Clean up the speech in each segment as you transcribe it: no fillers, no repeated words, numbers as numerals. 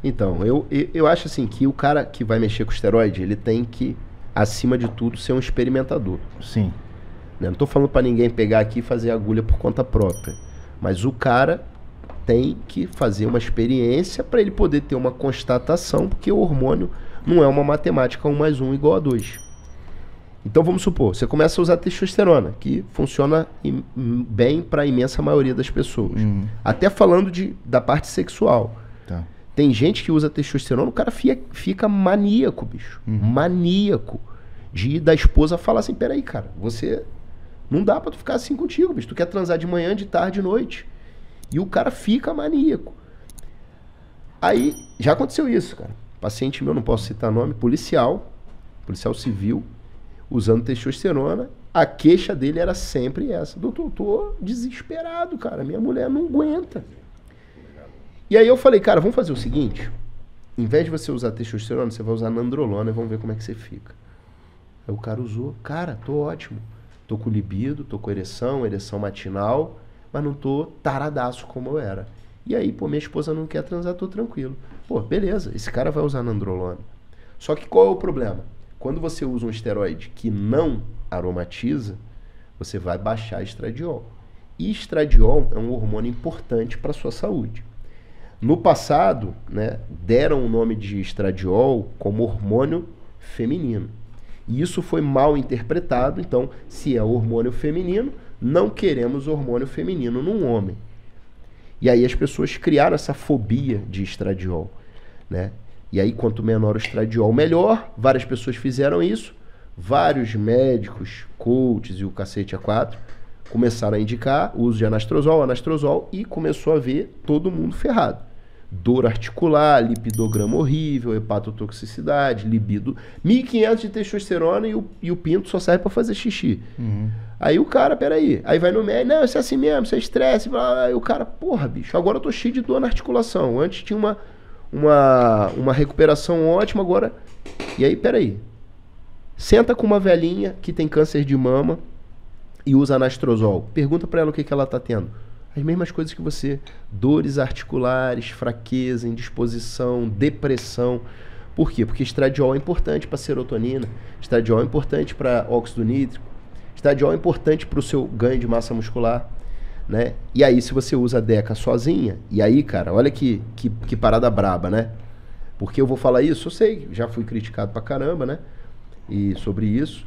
Então, eu acho assim que o cara que vai mexer com esteroide, ele tem que, acima de tudo, ser um experimentador. Sim. Né? Não tô falando pra ninguém pegar aqui e fazer agulha por conta própria. Mas o cara tem que fazer uma experiência para ele poder ter uma constatação, porque o hormônio não é uma matemática 1 mais 1 igual a 2. Então vamos supor, você começa a usar testosterona, que funciona bem para a imensa maioria das pessoas. Até falando da parte sexual. Tá. Tem gente que usa testosterona, o cara fica maníaco, bicho. Maníaco. Da esposa falar assim, peraí, cara, você... Não dá pra tu ficar assim contigo, bicho. Tu quer transar de manhã, de tarde, de noite. E o cara fica maníaco. Aí, já aconteceu isso, cara. Paciente meu, não posso citar nome, policial civil, usando testosterona. A queixa dele era sempre essa. Doutor, eu tô desesperado, cara. Minha mulher não aguenta. E aí eu falei, cara, vamos fazer o seguinte. Em vez de você usar testosterona, você vai usar nandrolona e vamos ver como é que você fica. Aí o cara usou. Cara, tô ótimo. Tô com libido, tô com ereção matinal, mas não tô taradaço como eu era. E aí, pô, minha esposa não quer transar, tô tranquilo. Pô, beleza, esse cara vai usar nandrolona. Só que qual é o problema? Quando você usa um esteroide que não aromatiza, você vai baixar estradiol. E estradiol é um hormônio importante para a sua saúde. No passado, né, deram o nome de estradiol como hormônio feminino. E isso foi mal interpretado, então, se é hormônio feminino, não queremos hormônio feminino num homem. E aí as pessoas criaram essa fobia de estradiol, né? E aí, quanto menor o estradiol, melhor. Várias pessoas fizeram isso. Vários médicos, coaches e o cacete A4 começaram a indicar o uso de anastrozol, e começou a ver todo mundo ferrado. Dor articular, lipidograma horrível, hepatotoxicidade, libido, 1.500 de testosterona e o pinto só serve para fazer xixi. Aí o cara, peraí, aí vai no médico, não, isso é assim mesmo, isso é estresse, blá, blá. Aí o cara, porra, bicho, agora eu tô cheio de dor na articulação, antes tinha uma recuperação ótima, agora... E aí, peraí, senta com uma velhinha que tem câncer de mama e usa anastrozol, pergunta para ela o que ela tá tendo. As mesmas coisas que você. Dores articulares, fraqueza, indisposição, depressão. Por quê? Porque estradiol é importante para serotonina, estradiol é importante para óxido nítrico, estradiol é importante para o seu ganho de massa muscular, né? E aí, se você usa a Deca sozinha, e aí, cara, olha que parada braba, né? Porque eu vou falar isso, eu sei, já fui criticado pra caramba, né? E sobre isso.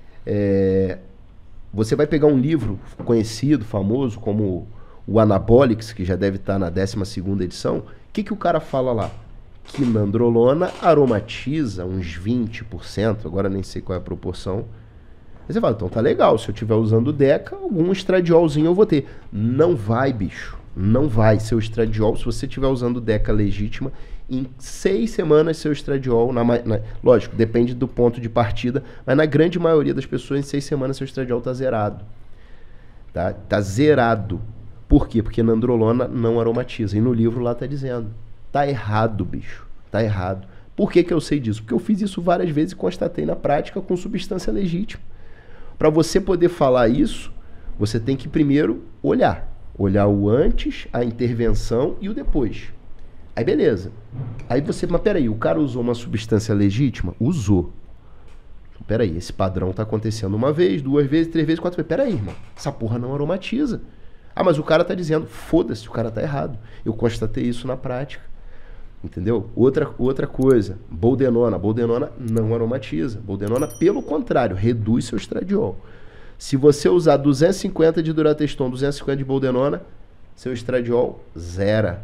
Você vai pegar um livro conhecido, famoso, como o Anabolics, que já deve estar na 12ª edição, o que o cara fala lá? Que nandrolona aromatiza uns 20%, agora nem sei qual é a proporção. Aí você fala, então tá legal, se eu estiver usando Deca, algum estradiolzinho eu vou ter. Não vai, bicho, não vai. Seu estradiol, se você estiver usando Deca legítima, em 6 semanas seu estradiol, lógico, depende do ponto de partida, mas na grande maioria das pessoas, em 6 semanas seu estradiol tá zerado. Tá zerado. Por quê? Porque nandrolona não aromatiza. E no livro lá tá dizendo. Tá errado, bicho. Tá errado. Por que eu sei disso? Porque eu fiz isso várias vezes e constatei na prática com substância legítima. Para você poder falar isso, você tem que primeiro olhar. Olhar o antes, a intervenção e o depois. Aí beleza. Aí você... Mas peraí, o cara usou uma substância legítima? Usou. Peraí, esse padrão tá acontecendo 1 vez, 2 vezes, 3 vezes, 4 vezes. Peraí, irmão. Essa porra não aromatiza. Ah, mas o cara tá dizendo, foda-se, o cara tá errado. Eu constatei isso na prática. Entendeu? Outra coisa, boldenona. Boldenona não aromatiza. Boldenona, pelo contrário, reduz seu estradiol. Se você usar 250 de Durateston, 250 de boldenona, seu estradiol zera.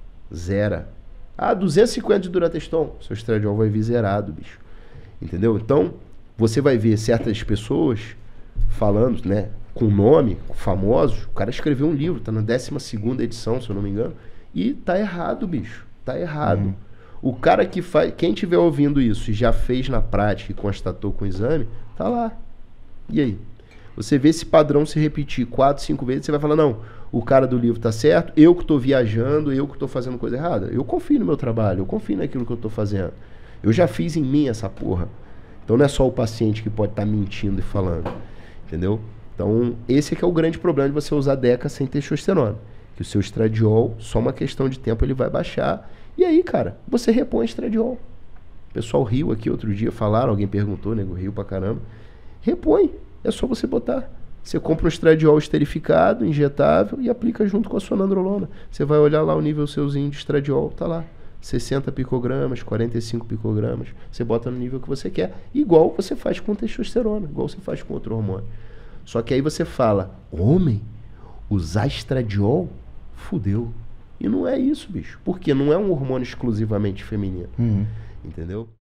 Ah, 250 de Durateston, seu estradiol vai vir zerado, bicho. Entendeu? Então, você vai ver certas pessoas falando, né, com nome, famosos. O cara escreveu um livro, tá na 12ª edição, se eu não me engano, e tá errado, bicho. Tá errado. O cara que faz... Quem estiver ouvindo isso e já fez na prática e constatou com o exame, tá lá. E aí? Você vê esse padrão se repetir 4, 5 vezes, você vai falar, não, o cara do livro tá certo, eu que tô viajando, eu que tô fazendo coisa errada. Eu confio no meu trabalho, eu confio naquilo que eu tô fazendo. Eu já fiz em mim essa porra. Então não é só o paciente que pode estar mentindo e falando. Entendeu? Então, esse é que é o grande problema de você usar Deca sem testosterona. Que o seu estradiol, só uma questão de tempo, ele vai baixar E aí, cara, você repõe estradiol. O pessoal riu aqui outro dia, falaram, alguém perguntou, nego, riu pra caramba. Repõe, é só você botar. Você compra um estradiol esterificado, injetável e aplica junto com a sua nandrolona. Você vai olhar lá o nível seuzinho de estradiol, tá lá. 60 picogramas, 45 picogramas. Você bota no nível que você quer, igual você faz com testosterona, igual você faz com outro hormônio. Só que aí você fala, homem, usar estradiol? Fudeu. E não é isso, bicho. Porque não é um hormônio exclusivamente feminino. Entendeu?